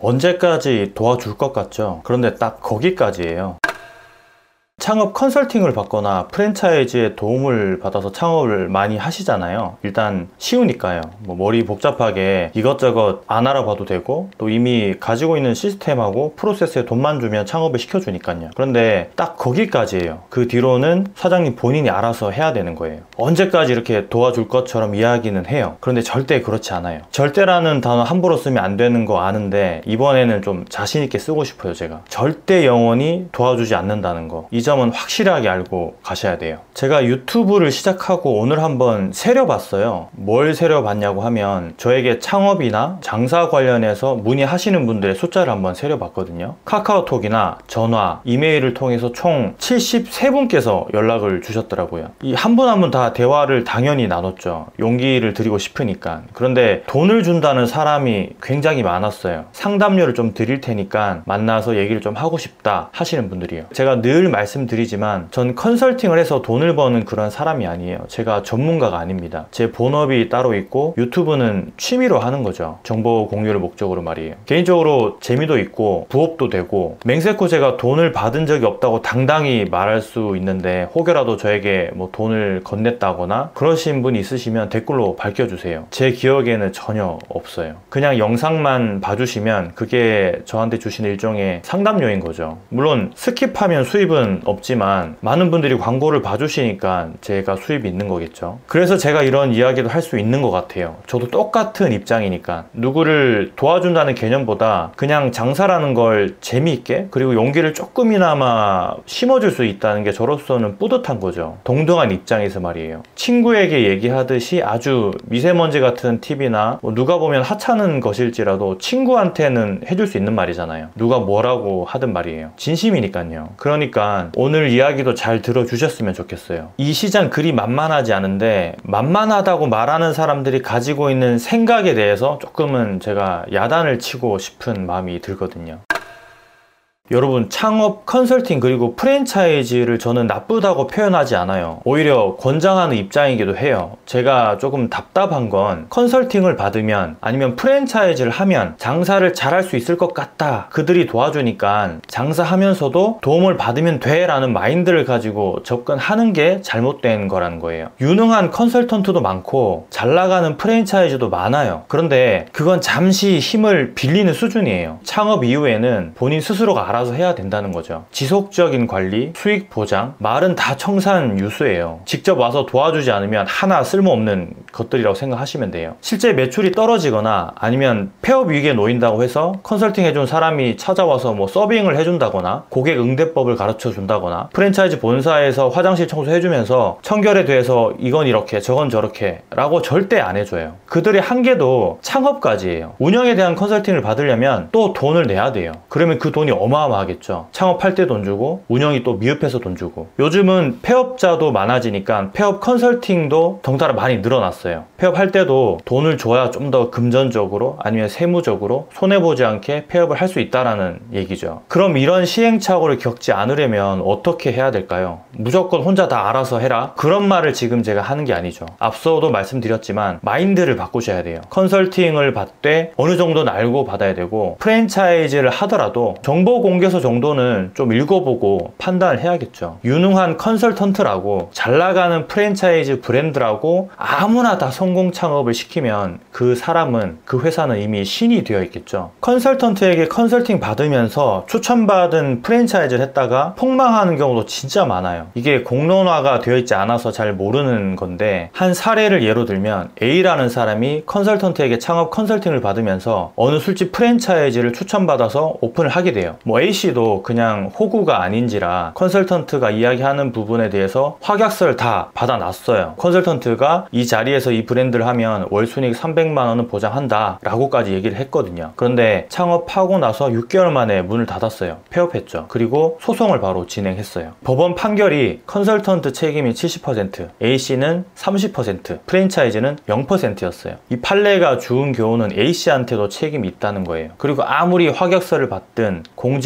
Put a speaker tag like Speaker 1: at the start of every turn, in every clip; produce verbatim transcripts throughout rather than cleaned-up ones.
Speaker 1: 언제까지 도와줄 것 같죠? 그런데 딱 거기까지예요. 창업 컨설팅을 받거나 프랜차이즈의 도움을 받아서 창업을 많이 하시잖아요. 일단 쉬우니까요. 뭐 머리 복잡하게 이것저것 안 알아봐도 되고, 또 이미 가지고 있는 시스템하고 프로세스에 돈만 주면 창업을 시켜주니까요. 그런데 딱 거기까지예요. 그 뒤로는 사장님 본인이 알아서 해야 되는 거예요. 언제까지 이렇게 도와줄 것처럼 이야기는 해요. 그런데 절대 그렇지 않아요. 절대라는 단어 함부로 쓰면 안 되는 거 아는데 이번에는 좀 자신 있게 쓰고 싶어요. 제가 절대 영원히 도와주지 않는다는 거, 이 점은 확실하게 알고 가셔야 돼요. 제가 유튜브를 시작하고 오늘 한번 세려봤어요. 뭘 세려봤냐고 하면 저에게 창업이나 장사 관련해서 문의하시는 분들의 숫자를 한번 세려봤거든요. 카카오톡이나 전화, 이메일을 통해서 총 칠십삼 분께서 연락을 주셨더라고요. 이 한 분 한 분 다 대화를 당연히 나눴죠. 용기를 드리고 싶으니까. 그런데 돈을 준다는 사람이 굉장히 많았어요. 상담료를 좀 드릴 테니까 만나서 얘기를 좀 하고 싶다 하시는 분들이에요. 제가 늘 말씀드리지만 전 컨설팅을 해서 돈을 버는 그런 사람이 아니에요. 제가 전문가가 아닙니다. 제 본업이 따로 있고 유튜브는 취미로 하는 거죠. 정보 공유를 목적으로 말이에요. 개인적으로 재미도 있고 부업도 되고, 맹세코 제가 돈을 받은 적이 없다고 당당히 말할 수 있는데 혹여라도 저에게 뭐 돈을 건넸다거나 그러신 분 있으시면 댓글로 밝혀주세요. 제 기억에는 전혀 없어요. 그냥 영상만 봐주시면 그게 저한테 주시는 일종의 상담료인 거죠. 물론 스킵하면 수입은 없지만 많은 분들이 광고를 봐주시니까 제가 수입이 있는 거겠죠. 그래서 제가 이런 이야기도 할 수 있는 것 같아요. 저도 똑같은 입장이니까. 누구를 도와준다는 개념보다 그냥 장사라는 걸 재미있게, 그리고 용기를 조금이나마 심어줄 수 있다는 게 저로서는 뿌듯한 거죠. 동등한 입장에서 말이에요. 친구에게 얘기하듯이 아주 미세먼지 같은 팁이나 뭐 누가 보면 하찮은 것일지라도 친구한테는 해줄 수 있는 말이잖아요. 누가 뭐라고 하든 말이에요. 진심이니까요. 그러니까 오늘 이야기도 잘 들어주셨으면 좋겠어요. 이 시장 그리 만만하지 않은데, 만만하다고 말하는 사람들이 가지고 있는 생각에 대해서 조금은 제가 야단을 치고 싶은 마음이 들거든요. 여러분, 창업, 컨설팅, 그리고 프랜차이즈를 저는 나쁘다고 표현하지 않아요. 오히려 권장하는 입장이기도 해요. 제가 조금 답답한 건 컨설팅을 받으면, 아니면 프랜차이즈를 하면 장사를 잘할 수 있을 것 같다, 그들이 도와주니까 장사하면서도 도움을 받으면 돼 라는 마인드를 가지고 접근하는 게 잘못된 거라는 거예요. 유능한 컨설턴트도 많고 잘 나가는 프랜차이즈도 많아요. 그런데 그건 잠시 힘을 빌리는 수준이에요. 창업 이후에는 본인 스스로가 알아서 해야 된다는 거죠. 지속적인 관리, 수익 보장, 말은 다 청산유수예요. 직접 와서 도와주지 않으면 하나 쓸모없는 것들이라고 생각하시면 돼요. 실제 매출이 떨어지거나 아니면 폐업 위기에 놓인다고 해서 컨설팅 해준 사람이 찾아와서 뭐 서빙을 해준다거나 고객 응대법을 가르쳐 준다거나 프랜차이즈 본사에서 화장실 청소해주면서 청결에 대해서 이건 이렇게 저건 저렇게 라고 절대 안 해줘요. 그들의 한계도 창업까지예요. 운영에 대한 컨설팅을 받으려면 또 돈을 내야 돼요. 그러면 그 돈이 어마어마하겠죠. 창업할 때 돈 주고 운영이 또 미흡해서 돈 주고. 요즘은 폐업자도 많아지니까 폐업 컨설팅도 덩달아 많이 늘어났어요. 폐업할 때도 돈을 줘야 좀 더 금전적으로 아니면 세무적으로 손해보지 않게 폐업을 할 수 있다라는 얘기죠. 그럼 이런 시행착오를 겪지 않으려면 어떻게 해야 될까요? 무조건 혼자 다 알아서 해라, 그런 말을 지금 제가 하는 게 아니죠. 앞서도 말씀드렸지만 마인드를 바꾸셔야 돼요. 컨설팅을 받되 어느 정도는 알고 받아야 되고, 프랜차이즈를 하더라도 정보 공개서 정도는 좀 읽어보고 판단을 해야겠죠. 유능한 컨설턴트라고 잘 나가는 프랜차이즈 브랜드라고 아무나 다 성공 창업을 시키면 그 사람은, 그 회사는 이미 신이 되어 있겠죠. 컨설턴트에게 컨설팅 받으면서 추천받은 프랜차이즈를 했다가 폭망하는 경우도 진짜 많아요. 이게 공론화가 되어 있지 않아서 잘 모르는 건데, 한 사례를 예로 들면 A라는 사람이 컨설턴트에게 창업 컨설팅을 받으면서 어느 술집 프랜차이즈를 추천받아서 오픈을 하게 돼요. 뭐 A씨도 그냥 호구가 아닌지라 컨설턴트가 이야기하는 부분에 대해서 확약서를 다 받아놨어요. 컨설턴트가 이 자리에서 이 브랜드를 하면 월순이익 삼백만 원은 보장한다 라고까지 얘기를 했거든요. 그런데 창업하고 나서 육 개월 만에 문을 닫았어요. 폐업했죠. 그리고 소송을 바로 진행했어요. 법원 판결이 컨설턴트 책임이 칠십 퍼센트, A씨는 삼십 퍼센트, 프랜차이즈는 영 퍼센트였어요. 이 판례가 주은 교훈은 A씨한테도 책임이 있다는 거예요. 그리고 아무리 확약서를 받든 공증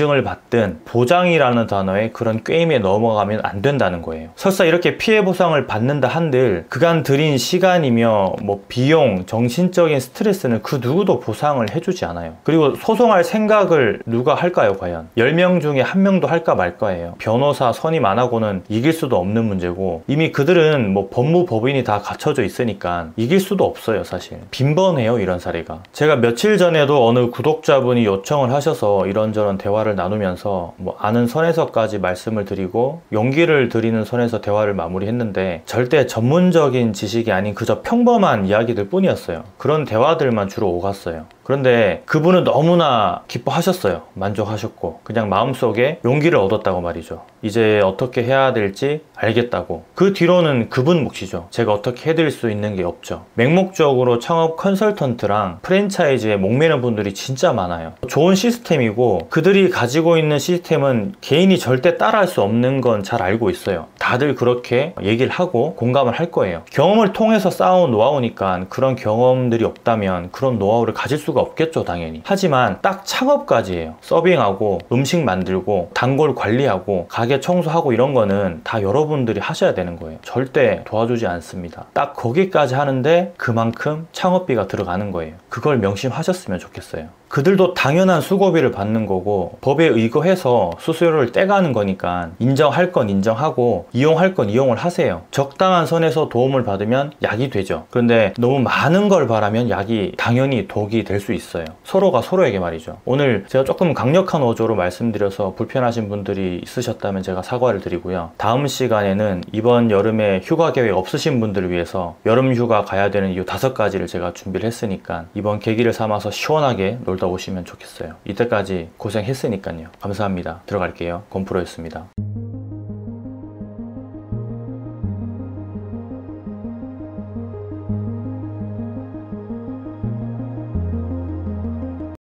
Speaker 1: 검증을 받든 보장이라는 단어에 그런 꾀임에 넘어가면 안 된다는 거예요. 설사 이렇게 피해 보상을 받는다 한들 그간 들인 시간이며 뭐 비용, 정신적인 스트레스는 그 누구도 보상을 해주지 않아요. 그리고 소송할 생각을 누가 할까요 과연? 열 명 중에 한 명도 할까 말까예요. 변호사 선임 안 하고는 이길 수도 없는 문제고 이미 그들은 뭐 법무법인이 다 갖춰져 있으니까 이길 수도 없어요 사실. 빈번해요 이런 사례가. 제가 며칠 전에도 어느 구독자분이 요청을 하셔서 이런저런 대화를 나누면서 뭐 아는 선에서까지 말씀을 드리고 용기를 드리는 선에서 대화를 마무리했는데 절대 전문적인 지식이 아닌 그저 평범한 이야기들 뿐이었어요. 그런 대화들만 주로 오갔어요. 그런데 그분은 너무나 기뻐하셨어요. 만족하셨고 그냥 마음속에 용기를 얻었다고 말이죠. 이제 어떻게 해야 될지 알겠다고. 그 뒤로는 그분 몫이죠. 제가 어떻게 해드릴 수 있는 게 없죠. 맹목적으로 창업 컨설턴트랑 프랜차이즈에 목매는 분들이 진짜 많아요. 좋은 시스템이고 그들이 가지고 있는 시스템은 개인이 절대 따라할 수 없는 건 잘 알고 있어요. 다들 그렇게 얘기를 하고 공감을 할 거예요. 경험을 통해서 쌓아온 노하우니까 그런 경험들이 없다면 그런 노하우를 가질 수가 없겠죠 당연히. 하지만 딱 창업까지예요. 서빙하고 음식 만들고 단골 관리하고 가게 청소하고 이런 거는 다 여러분들이 하셔야 되는 거예요. 절대 도와주지 않습니다. 딱 거기까지 하는데 그만큼 창업비가 들어가는 거예요. 그걸 명심하셨으면 좋겠어요. 그들도 당연한 수고비를 받는 거고 법에 의거해서 수수료를 떼가는 거니까 인정할 건 인정하고 이용할 건 이용을 하세요. 적당한 선에서 도움을 받으면 약이 되죠. 그런데 너무 많은 걸 바라면 약이 당연히 독이 될 수 있어요. 서로가 서로에게 말이죠. 오늘 제가 조금 강력한 어조로 말씀드려서 불편하신 분들이 있으셨다면 제가 사과를 드리고요. 다음 시간에는 이번 여름에 휴가 계획 없으신 분들을 위해서 여름 휴가 가야 되는 이 다섯 가지를 제가 준비를 했으니까 이번 계기를 삼아서 시원하게 놀다 오시면 좋겠어요. 이때까지 고생했으니까요. 감사합니다. 들어갈게요. 건프로였습니다.